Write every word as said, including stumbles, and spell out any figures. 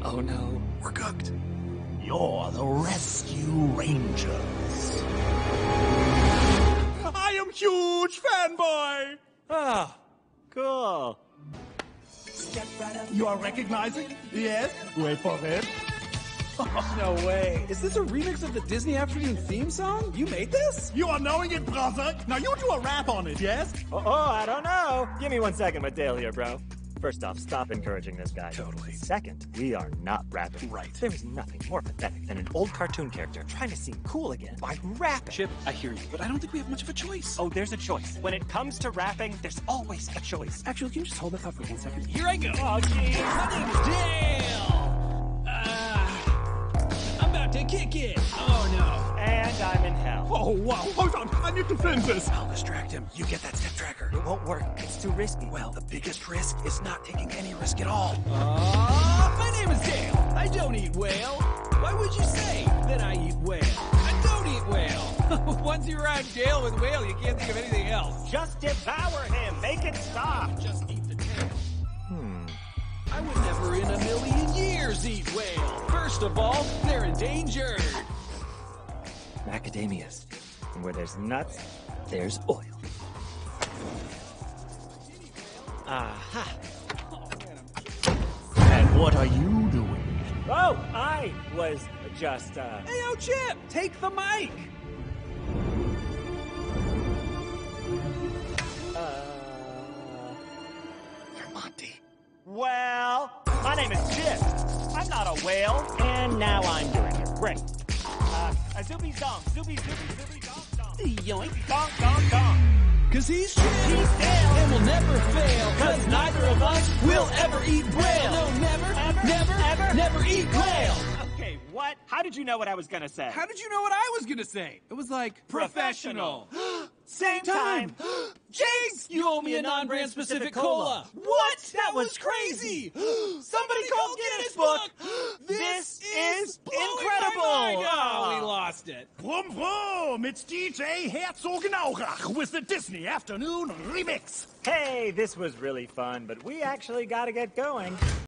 Oh no, we're cooked. You're the Rescue Rangers. I am huge fanboy! Ah, cool. You are recognizing? Yes? Wait for it. No way. Is this a remix of the Disney Afternoon theme song? You made this? You are knowing it, brother. Now you do a rap on it, yes? Oh, oh, I don't know. Give me one second with Dale here, bro. First off, stop encouraging this guy. Totally. Second, we are not rapping. Right. There is nothing more pathetic than an old cartoon character trying to seem cool again by rapping. Chip, I hear you, but I don't think we have much of a choice. Oh, there's a choice. When it comes to rapping, there's always a choice. Actually, can you just hold that thought for one second? Here I go. Oh, geez. My name is Dale. Uh, I'm about to kick it. Oh, no. And I'm in hell. Oh, wow. Hold on. I need to film this. I'll distract him. You get that step tracker. It won't work. It's too risky. Well, the biggest risk is not taking any risk at all. Uh, my name is Dale. I don't eat whale. Why would you say that I eat whale? I don't eat whale. Once you rhyme Dale with whale, you can't think of anything else. Just devour him. Make it stop. Just eat the tail. Hmm. I would never in a million years eat whale. First of all, they're endangered. Macadamias. And where there's nuts, there's oil. Aha. And what are you doing? Oh, I was just, uh... Hey, yo, Chip, take the mic. Uh... You're Monty. Well, my name is Chip. I'm not a whale. And now I'm doing it. Great. Uh, a zooby zonk, zooby zooby zooby donk donk. Yoink. Donk donk donk. Cause he's Chip. He's Dale. And will never fail. Cause neither of us will ever eat whale. No, never, Ever, never, ever. never eat whale. Okay, what? How did you know what I was gonna say? How did you know what I was gonna say? It was like Professional. Same time. Jinx! You owe me a non-brand specific cola. What? That was crazy. Somebody call Guinness Book. This is blowing incredible. my mind. Oh, we lost it. Vroom, vroom. It's D J Herzogenaurach with the Disney Afternoon Remix. Hey, this was really fun, but we actually gotta get going.